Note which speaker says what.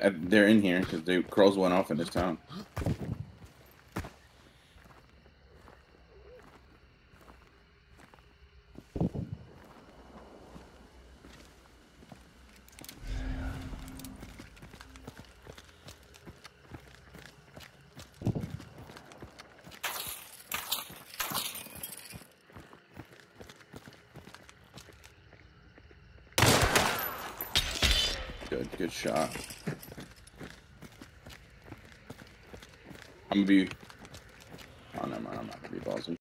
Speaker 1: they're in here because the crows went off in this town. Good shot. I'm gonna be. Oh, never mind. I'm not gonna be ballsy.